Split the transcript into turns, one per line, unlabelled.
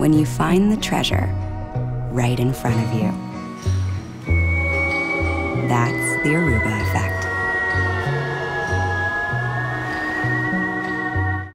when you find the treasure right in front of you. That's the Aruba effect.